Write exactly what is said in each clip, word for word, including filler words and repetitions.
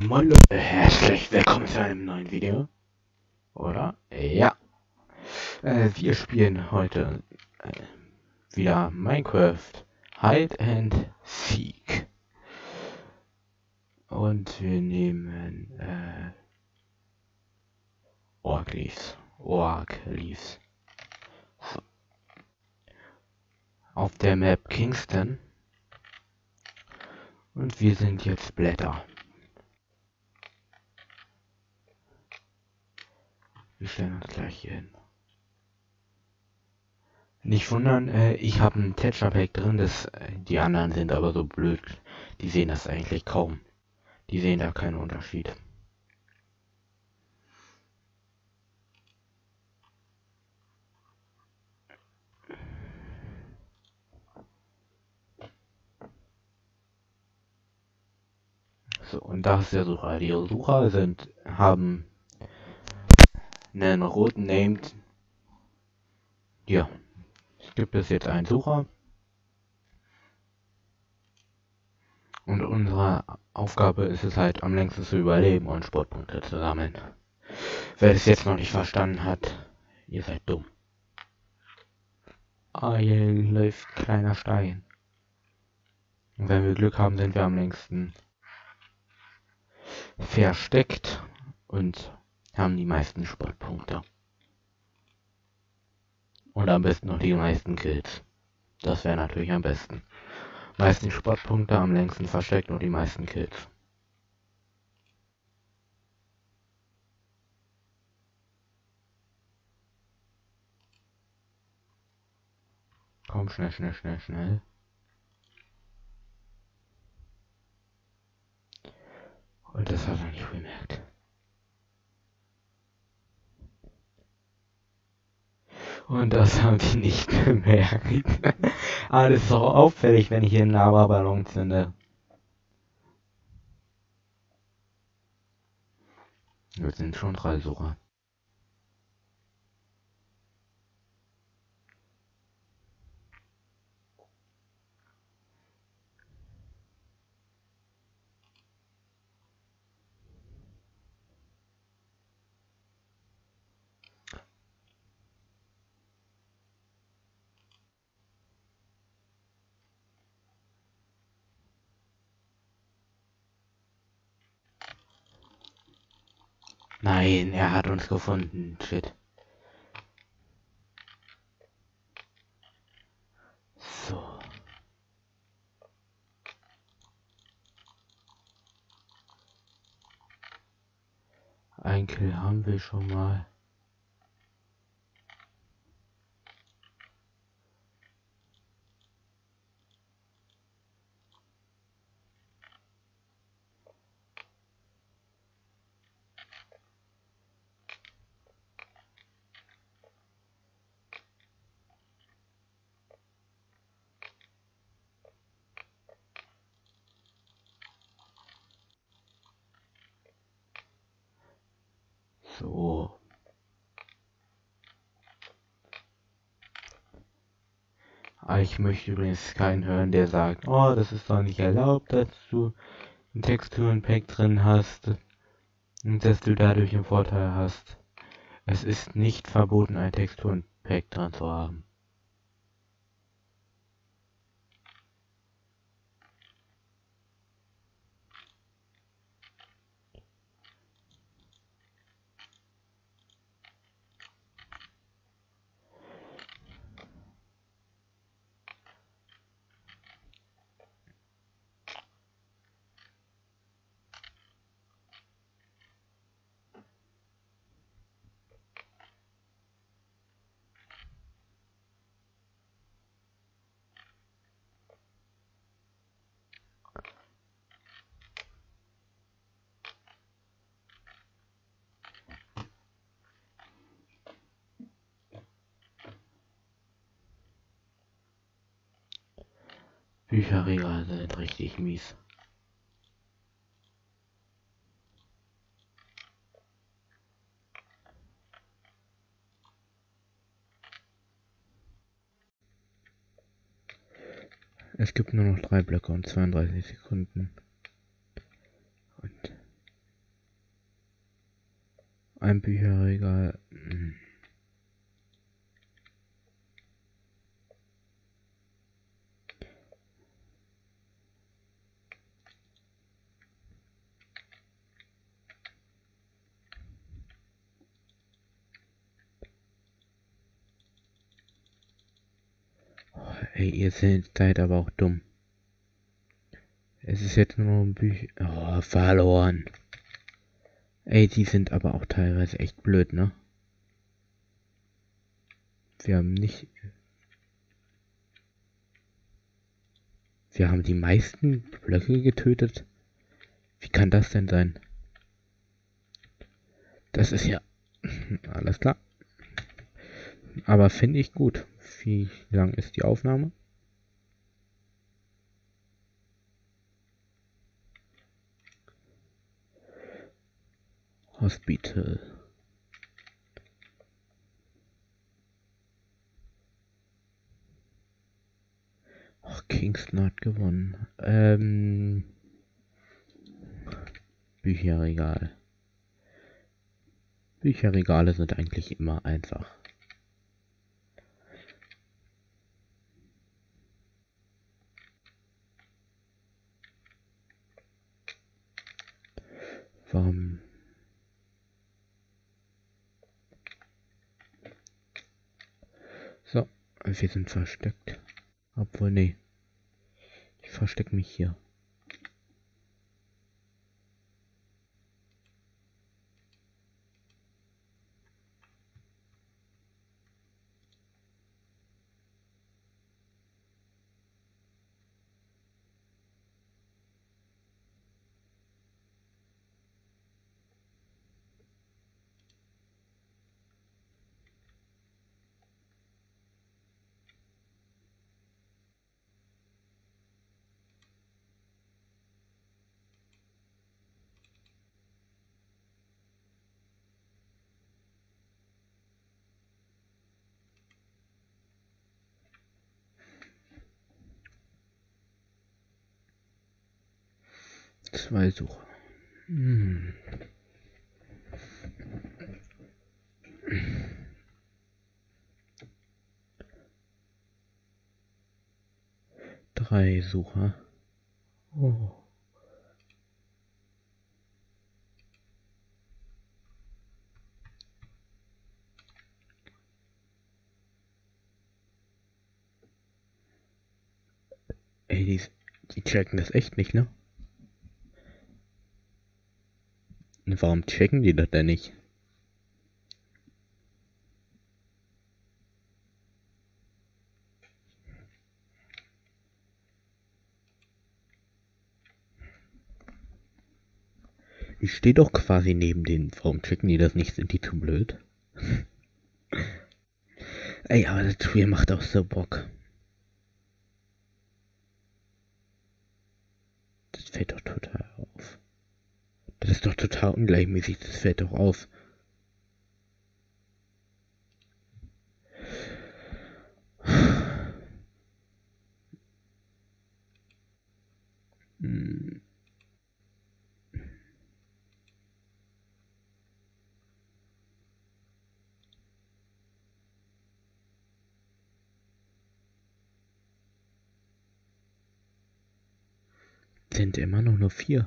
Moin Leute, herzlich willkommen zu einem neuen Video. Oder? Ja. Äh, wir spielen heute äh, wieder Minecraft Hide and Seek. Und wir nehmen äh, Orc Leaves. Orc Leaves. So. Auf der Map Kingston. Und wir sind jetzt Blätter. Wir stellen uns gleich hier hin. Nicht wundern, äh, ich habe ein Texture Pack drin, das, äh, die anderen sind aber so blöd, die sehen das eigentlich kaum. Die sehen da keinen Unterschied. So, und da ist der Sucher. Die Sucher sind, haben einen roten Named. Ja, es gibt es jetzt einen Sucher. Und unsere Aufgabe ist es halt, am längsten zu überleben und Sportpunkte zu sammeln. Wer es jetzt noch nicht verstanden hat, ihr seid dumm. Ah, hier läuft kleiner Stein. Und wenn wir Glück haben, sind wir am längsten versteckt und haben die meisten Sportpunkte. Und am besten noch die meisten Kills. Das wäre natürlich am besten. Meisten Sportpunkte, am längsten versteckt und die meisten Kills. Komm, schnell, schnell, schnell, schnell. Und das hat er nicht bemerkt. Und das haben die nicht bemerkt. Aber das ist doch auffällig, wenn ich hier einen Lavaballon zünde. Jetzt sind schon drei Sucher. Nein, er hat uns gefunden. Shit. So. Ein Kill haben wir schon mal. So. Ah, ich möchte übrigens keinen hören, der sagt, oh, das ist doch nicht erlaubt, dass du ein Texturenpack drin hast und dass du dadurch einen Vorteil hast. Es ist nicht verboten, ein Texturenpack dran zu haben. Bücherregal sind richtig mies. Es gibt nur noch drei Blöcke und zweiunddreißig Sekunden. Und ein Bücherregal. Hm. Oh, ey, ihr seid aber auch dumm. Es ist jetzt nur noch ein Bücher. Oh, verloren. Ey, die sind aber auch teilweise echt blöd, ne? Wir haben nicht. Wir haben die meisten Blöcke getötet. Wie kann das denn sein? Das ist ja. Alles klar. Aber finde ich gut. Wie lang ist die Aufnahme? Hospital. Oh, Kingston hat gewonnen. Ähm. Bücherregal. Bücherregale sind eigentlich immer einfach. Warum? So, wir sind versteckt. Obwohl, nee. Ich verstecke mich hier. Zwei Sucher. Hm. Drei Sucher. Oh. Ey, die, die checken das echt nicht, ne? Warum checken die das denn nicht? Ich stehe doch quasi neben denen. Warum checken die das nicht? Sind die zu blöd? Ey, aber das Spiel macht auch so Bock. Das fällt doch total auf. Das ist doch total ungleichmäßig. Das fällt doch auf. Hm. Sind immer noch nur vier.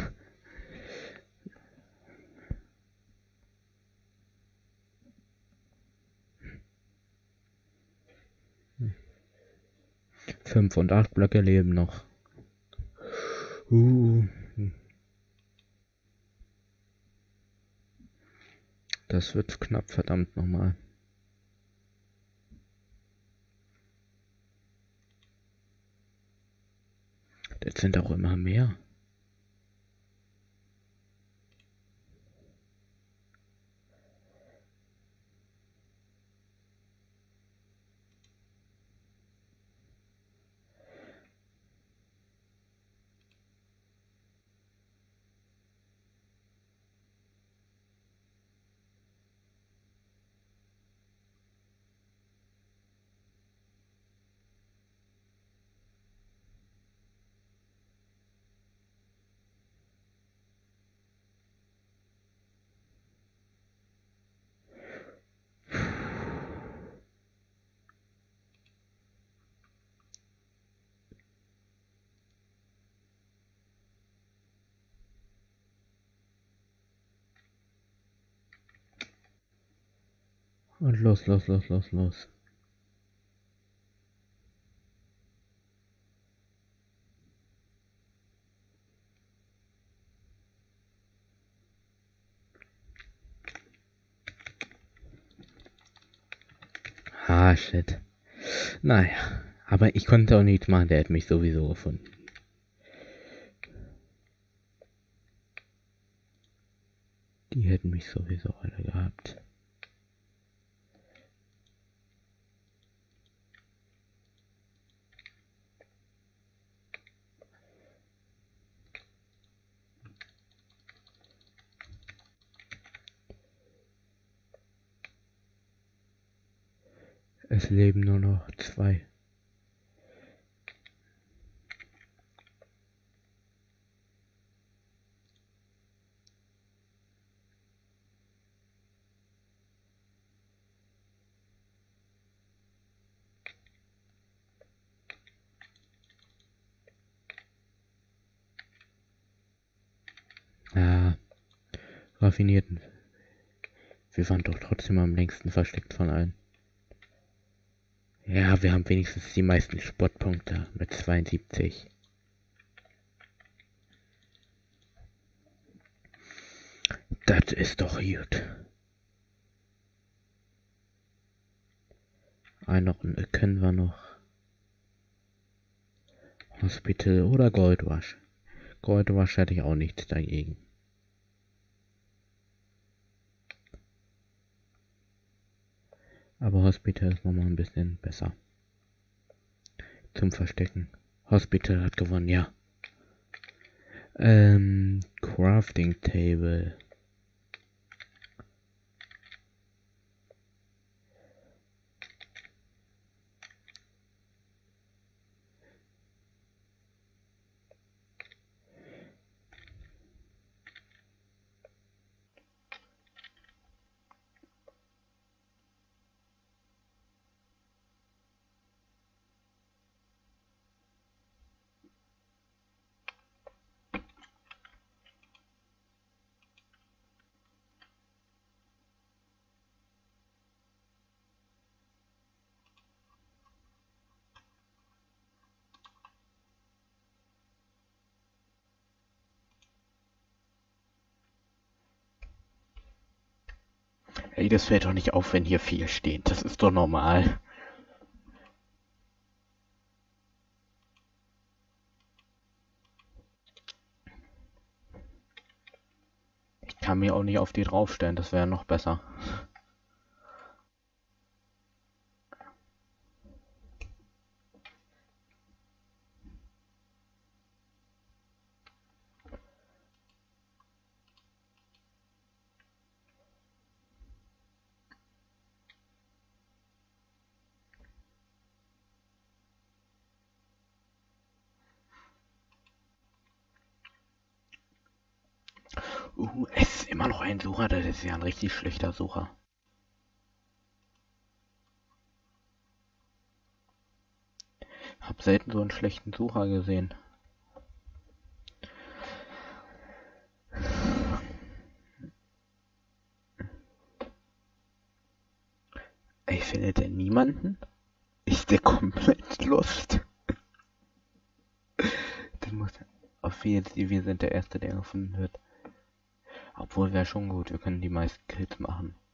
Fünf und acht Blöcke leben noch. Uh. Das wird knapp, verdammt nochmal. Das sind auch immer mehr. Und los, los, los, los, los. Ah, shit. Naja, aber ich konnte auch nichts machen, der hat mich sowieso gefunden. Die hätten mich sowieso alle gehabt. Es leben nur noch zwei. Ah, raffinierten. Wir waren doch trotzdem am längsten versteckt von allen. Ja, wir haben wenigstens die meisten Sportpunkte mit zweiundsiebzig. Das ist doch gut. Eine Runde können wir noch. Hospital oder Goldrush. Goldrush hätte ich auch nichts dagegen. Aber Hospital ist nochmal ein bisschen besser. Zum Verstecken. Hospital hat gewonnen, ja. Ähm, Crafting Table. Ey, das fällt doch nicht auf, wenn hier viel steht. Das ist doch normal. Ich kann mir auch nicht auf die draufstellen, das wäre noch besser. Uh, es ist immer noch ein Sucher, das ist ja ein richtig schlechter Sucher. Hab selten so einen schlechten Sucher gesehen. Ey, findet der niemanden? Ist der komplett lost? Das muss auf jeden Fall, wir sind der Erste, der gefunden wird. Obwohl wäre schon gut, wir können die meisten Kills machen.